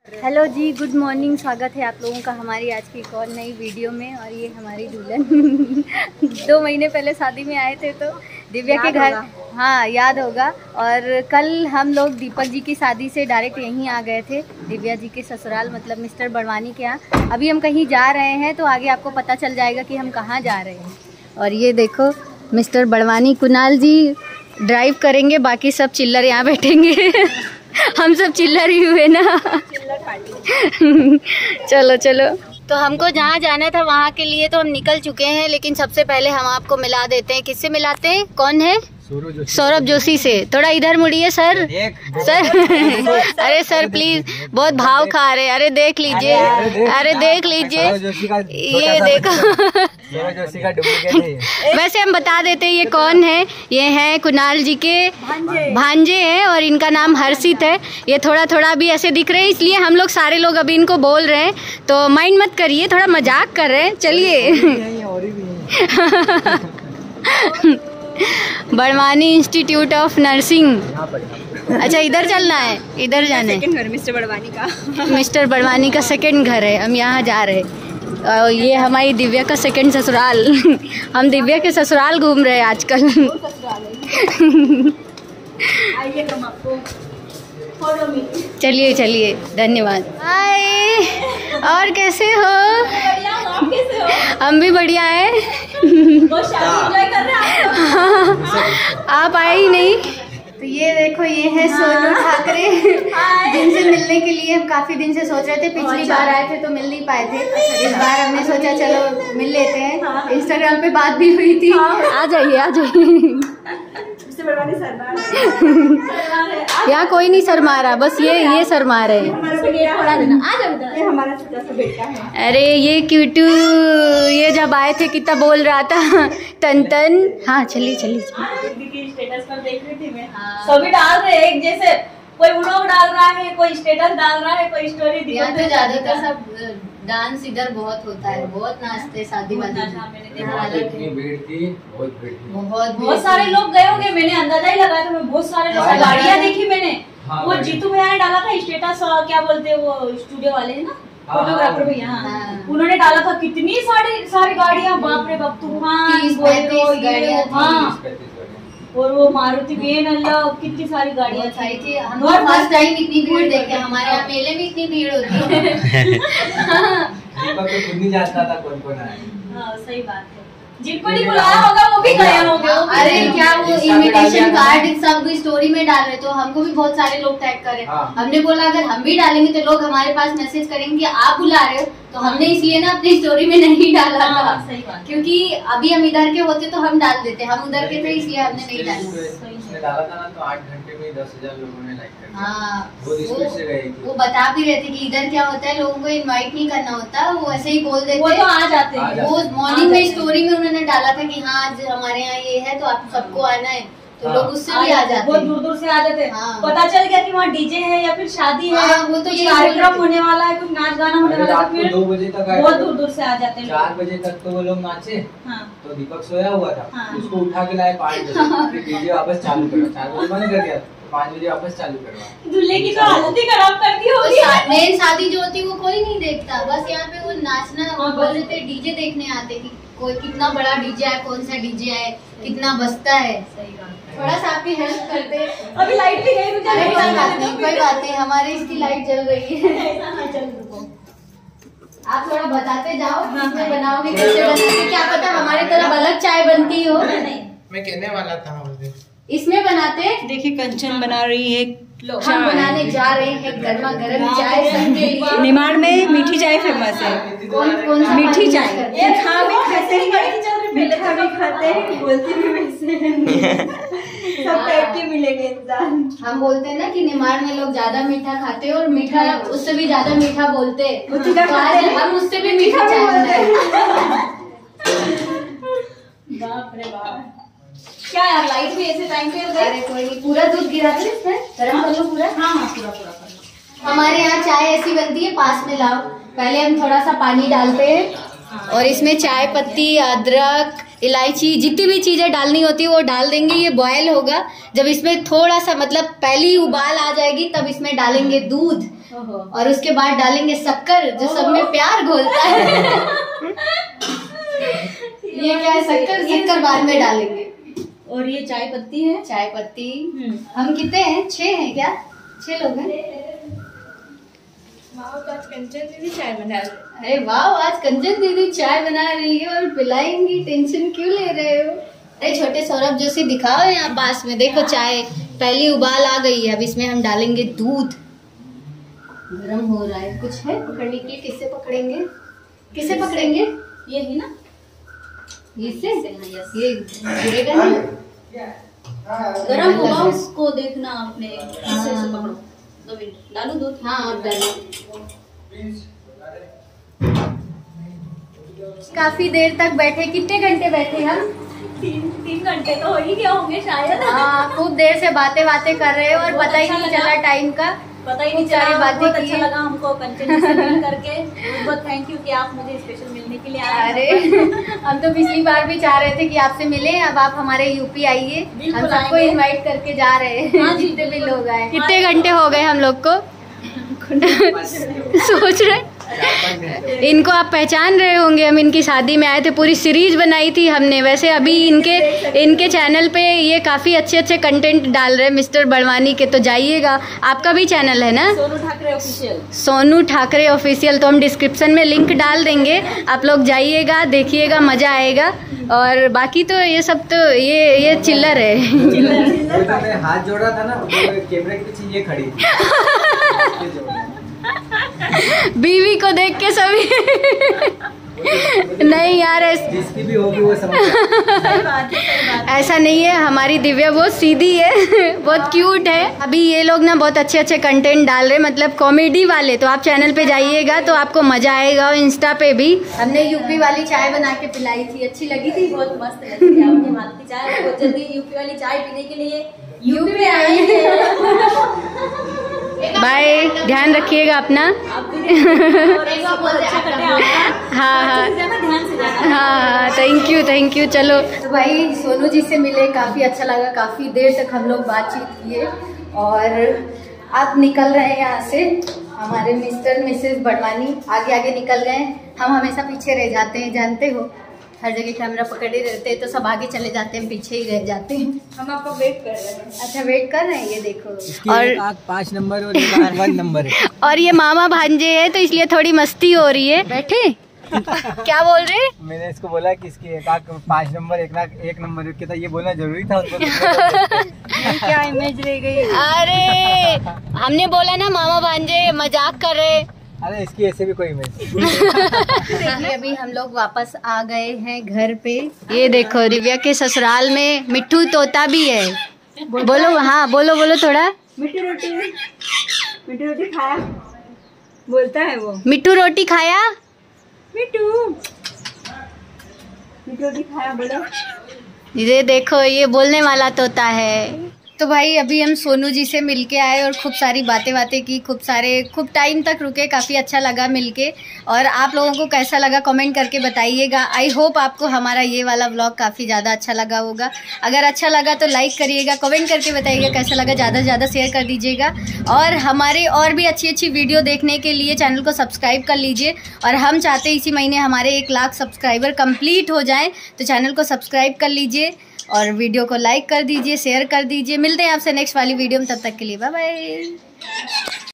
Hello जी, good morning. स्वागत है आप लोगों का हमारी आज की एक और नई वीडियो में। और ये हमारी दुल्हन 2 महीने पहले शादी में आए थे तो दिव्या के घर, हाँ याद होगा। और कल हम लोग दीपक जी की शादी से डायरेक्ट यहीं आ गए थे, दिव्या जी के ससुराल, मतलब मिस्टर बड़वानी के यहाँ। अभी हम कहीं जा रहे हैं तो आगे आपको पता चल जाएगा कि हम कहाँ जा रहे हैं। और ये देखो मिस्टर बड़वानी, कुणाल जी ड्राइव करेंगे, बाकी सब चिल्लर यहाँ बैठेंगे। हम सब चिल्लर ही हुए ना। चलो चलो, तो हमको जहाँ जाना था वहाँ के लिए तो हम निकल चुके हैं, लेकिन सबसे पहले हम आपको मिला देते हैं। किससे मिलाते हैं? कौन है? सौरभ जोशी से। थोड़ा इधर मुड़िए सर। सर अरे सर प्लीज, बहुत भाव खा रहे। अरे देख लीजिए, अरे देख लीजिए, ये देखो। वैसे हम बता देते हैं ये कौन है। ये है कुणाल जी के भांजे हैं और इनका नाम हर्षित है। ये थोड़ा थोड़ा भी ऐसे दिख रहे हैं, इसलिए हम लोग सारे लोग अभी इनको बोल रहे हैं, तो माइंड मत करिए, थोड़ा मजाक कर रहे हैं। चलिए। Barwani institute of nursing. अच्छा इधर चलना है, इधर जाना है। घर मिस्टर बड़वानी का, मिस्टर बड़वानी का सेकंड घर है, हम यहाँ जा रहे हैं। और ये हमारी दिव्या का सेकंड ससुराल। हम दिव्या के ससुराल घूम रहे हैं आजकल। चलिए चलिए, धन्यवाद। हाय, और कैसे हो? हम भी बढ़िया हैं। आप आए ही नहीं। तो ये देखो, ये है सोनू ठाकरे, जिनसे मिलने के लिए हम काफी दिन से सोच रहे थे। पिछली बार आए थे तो मिल नहीं पाए थे, इस बार हमने सोचा चलो मिल लेते हैं। इंस्टाग्राम पे बात भी हुई थी। आ जाइए आ जाइए। यहाँ कोई नहीं शर्मा रहा, बस ये शर्मा रहे हैं। अरे ये क्यूटू, ये जब आए थे कितना बोल रहा था, टन टन। हाँ चलिए चलिए। स्टेटस पर देख रही थी मैं, सभी डाल रहे हैं एक जैसे, कोई व्लॉग डाल रहा है, कोई स्टेटस डाल रहा है, कोई स्टोरी दिखा। यहाँ तो ज्यादातर सब डांस इधर बहुत होता है, बहुत नाचते शादी वादी। बहुत सारे लोग गए होंगे, मैंने अंदाजा ही लगाया था। बहुत सारे लोग, गाड़ियाँ देखी मैंने। वो जीतू भैया ने डाला था स्टेटस, क्या बोलते हैं वो स्टूडियो वाले है ना, फोटोग्राफर भैया, उन्होंने डाला था। कितनी सारी गाड़ियाँ, बाप रे बाप, तूफान गाड़ियाँ। हाँ, और वो मारुति वेन, अल्लाह कितनी सारी गाड़ियाँ थी। हम फर्स्ट टाइम इतनी भीड़ देखते हैं। हमारे यहाँ मेले में इतनी भीड़ होती है। दीपक तो खुद नहीं जानता था कौन कौन आया। हाँ सही बात है, जिनको नहीं बुलाया होगा वो भी गया होगा। अरे क्या वो इनविटेशन कार्ड सब स्टोरी में डाल रहे, तो हमको भी बहुत सारे लोग टैग करे। हमने बोला अगर हम भी डालेंगे तो लोग हमारे पास मैसेज करेंगे कि आप बुला रहे हो, तो हमने इसलिए ना अपनी स्टोरी में नहीं डाला था। सही बात, क्योंकि अभी हम इधर के होते तो हम डाल देते, हम उधर के थे इसलिए हमने नहीं डाला था ना। तो 8 घंटे में 10,000 लोगों ने लाइक कर दिया। हाँ, वो बता भी रहे थे कि इधर क्या होता है, लोगों को इनवाइट नहीं करना होता, वो ऐसे ही बोल देते, वो तो आ जाते हैं। वो मॉर्निंग में स्टोरी में उन्होंने डाला था कि हाँ आज हमारे यहाँ ये है तो आप सबको आना है, तो लोग उससे भी आ जाते हैं, बहुत दूर दूर से आ जाते हैं। हाँ। पता चल गया कि वहाँ डीजे है या फिर शादी है, हाँ, वो तो कुछ कार्यक्रम होने वाला है, कुछ नाच गाना होने वाला है, फिर 2 बजे तक बहुत दूर दूर से आ जाते हैं। 4 बजे तक तो वो लोग नाचे। हाँ। तो दीपक सोया हुआ था। हाँ। उसको उठा के लाए 5 बजे, फिर डीजे वापस चालू करा। 4 बजे बंद कर दिया, 5 बजे वापस चालू करवा। दूल्हे की तो हालत ही खराब कर दी होगी। मेन शादी जो होती है वो कोई नहीं देखता, बस यहाँ पे वो नाचना, वो बोल रहे थे डीजे देखने आते कि कोई कितना बड़ा डीजे है, कौन सा डीजे है, कितना बजता है। सही बात, थोड़ा सा आप भी हेल्प कर दे। अभी लाइट भी गई, कोई बात नहीं, हमारी इसकी लाइट जल रही है। आप थोड़ा बताते जाओ, इसमें बनाओगे कैसे बनाते, क्या पता हमारी तरफ अलग चाय बनती हो। मैं कहने वाला था इसमें बनाते। देखिए कंचन बना रही है, हम बनाने जा रहे हैं गर्मा गर्म चाय सबके लिए। निमाड़ में मीठी चाय फेमस है। कौन सा मीठी चाय, मीठा भी खाते हैं, मीठा भी खाते हैं, बोलती भी वैसे सब टाइप के मिलेंगे इंसान। हम बोलते हैं ना कि निमाड़ में लोग ज्यादा मीठा खाते हैं और मीठा उससे भी ज्यादा मीठा बोलते हैं, तो आज हम उससे भी मीठा चाय बनाए। बाप रे बाप, क्या यार लाइट भी ऐसे टाइम पे गई। अरे कोई नहीं, पूरा दूध गिरा दो इसमें, गरम कर लो पूरा। हाँ हाँ पूरा पूरा कर लो। हमारे यहाँ चाय ऐसी बनती है, पास में लाओ। पहले हम थोड़ा सा पानी डालते हैं और इसमें चाय पत्ती, अदरक, इलायची, जितनी भी चीज़ें डालनी होती है वो डाल देंगे। ये बॉयल होगा, जब इसमें थोड़ा सा मतलब पहली उबाल आ जाएगी तब इसमें डालेंगे दूध और उसके बाद डालेंगे शक्कर, जो सब में प्यार घोलता है। ये क्या है, शक्कर, शक्कर बाद में डालेंगे। और ये चाय पत्ती है, चाय पत्ती। हम कितने हैं, 6 हैं क्या? 6 लोग हैं। कंचन दीदी चाय बना रही। अरे वाह, आज कंचन दीदी चाय बना रही है और पिलाएंगी, टेंशन क्यों ले रहे हो? अरे छोटे सौरभ जोशी दिखाओ यहाँ पास में, देखो चाय पहली उबाल आ गई है, अब इसमें हम डालेंगे दूध। गरम हो रहा है, कुछ है पकड़ने के लिए? किससे पकड़ेंगे, किससे पकड़ेंगे? ये है ना, इससे ये गिरेगा नहीं? गरम होगा उसको देखना आपने, इससे से पकड़ो। 2 मिनट डालो दूध। हाँ आप डालो। काफी देर तक बैठे, कितने घंटे बैठे हम? 3 घंटे तो हो ही गया होंगे शायद। हाँ, खूब देर से बातें कर रहे हो और पता ही नहीं चला टाइम का। पता ही नहीं चला, बहुत अच्छा लगा हमको कंचन जी से मिल करके। बहुत थैंक यू कि आप मुझे स्पेशल मिलने के लिए आए। अरे हम तो पिछली बार भी चाह रहे थे कि आपसे मिले, अब आप हमारे यूपी आइए, हम सबको इनवाइट करके जा रहे हैं। जितने भी लोग आए। कितने घंटे हो गए हम लोग को? सोच रहे इनको आप पहचान रहे होंगे, हम इनकी शादी में आए थे, पूरी सीरीज बनाई थी हमने। वैसे अभी इनके चैनल पे ये काफ़ी अच्छे कंटेंट डाल रहे हैं मिस्टर बड़वानी के, तो जाइएगा। आपका भी चैनल है ना, सोनू ठाकरे ऑफिशियल? सोनू ठाकरे ऑफिशियल, तो हम डिस्क्रिप्शन में लिंक डाल देंगे, आप लोग जाइएगा, देखिएगा, मज़ा आएगा। और बाकी तो ये सब तो ये चिल्लर है। मैं हाथ जोड़ा था ना, कैमरे के पीछे ये खड़ी थी। बीवी को देख के सभी नहीं यार, जिसकी भी होगी वो समझ ऐसा नहीं है। हमारी दिव्या बहुत सीधी है, बहुत क्यूट है। अभी ये लोग ना बहुत अच्छे कंटेंट डाल रहे, मतलब कॉमेडी वाले, तो आप चैनल पे जाइएगा तो आपको मजा आएगा। और इंस्टा पे भी हमने यूपी वाली चाय बना के पिलाई थी, अच्छी लगी थी, बहुत मस्त लगी थी आपके हाथ की चाय। बहुत जल्दी यूपी वाली चाय पीने के लिए यूपी में आइए। बाय, ध्यान रखिएगा अपना। हाँ, थैंक यू। चलो तो भाई सोनू जी से मिले, काफ़ी अच्छा लगा, काफ़ी देर तक हम लोग बातचीत किए और आप निकल रहे हैं यहाँ से। हमारे मिस्टर मिसेस बड़वानी आगे निकल गए, हम हमेशा पीछे रह जाते हैं, जानते हो, हर जगह कैमरा पकड़े रहते हैं तो सब आगे चले जाते हैं, पीछे ही रह जाते हैं। हम आपका वेट कर रहे हैं। अच्छा, वेट कर रहे हैं, ये देखो। और 5 नंबर और 1 नंबर है। और ये मामा भांजे है तो इसलिए थोड़ी मस्ती हो रही है। बैठे क्या बोल रहे? मैंने इसको बोला कि इसकी एक 5 नंबर 1 नंबर था, ये बोलना जरूरी था उनको। क्या इमेज रह गई? अरे हमने बोला ना मामा भांजे, मजाक कर रहे। अरे इसकी ऐसे भी कोई इमेज। अभी हम लोग वापस आ गए हैं घर पे। ये देखो दिव्या के ससुराल में मिट्ठू तोता भी है। बोलो, हाँ बोलो थोड़ा। मिट्टू रोटी खाया, बोलता है वो। मिट्टू रोटी खाया, मिट्टू रोटी खाया, बोलो। ये देखो, ये बोलने वाला तोता है। तो भाई अभी हम सोनू जी से मिलके आए और खूब सारी बातें की, खूब टाइम तक रुके, काफ़ी अच्छा लगा मिलके। और आप लोगों को कैसा लगा कमेंट करके बताइएगा। आई होप आपको हमारा ये वाला व्लॉग काफ़ी ज़्यादा अच्छा लगा होगा। अगर अच्छा लगा तो लाइक करिएगा, कमेंट करके बताइएगा कैसा लगा, ज़्यादा से ज़्यादा शेयर कर दीजिएगा। और हमारे और भी अच्छी वीडियो देखने के लिए चैनल को सब्सक्राइब कर लीजिए। और हम चाहते हैं इसी महीने हमारे 1 लाख सब्सक्राइबर कंप्लीट हो जाएँ, तो चैनल को सब्सक्राइब कर लीजिए और वीडियो को लाइक कर दीजिए, शेयर कर दीजिए। मिलते हैं आपसे नेक्स्ट वाली वीडियो में, तब तक के लिए बाय बाय।